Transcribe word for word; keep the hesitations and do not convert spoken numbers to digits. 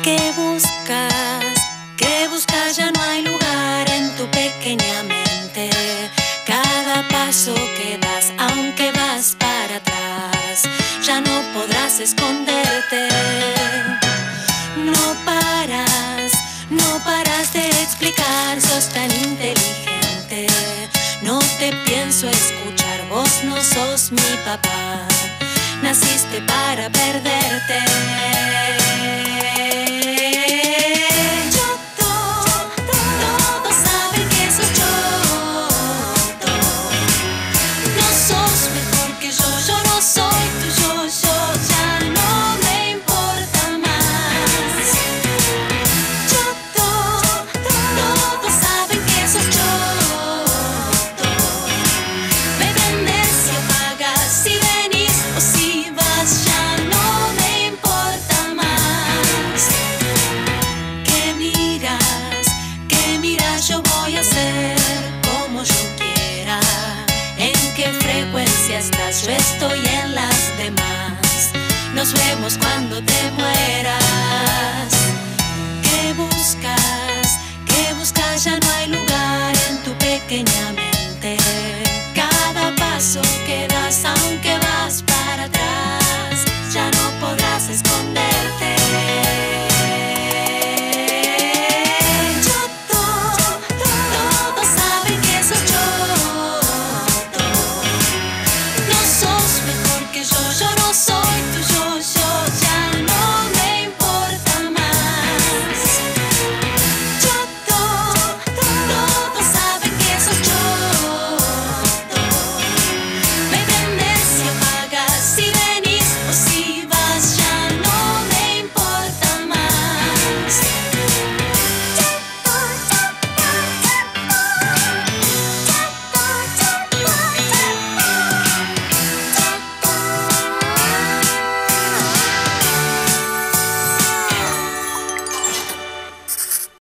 ¿Qué buscas? ¿Qué buscas? Ya no hay lugar en tu pequeña mente. Cada paso que das, aunque vas para atrás, ya no podrás esconderte. No paras, no paras de explicar, sos tan inteligente. No te pienso escuchar, vos no sos mi papá. Naciste para perderte. Yo voy a ser como yo quiera. ¿En qué frecuencia estás? Yo estoy en las demás. Nos vemos cuando te mueras. ¿Qué buscas?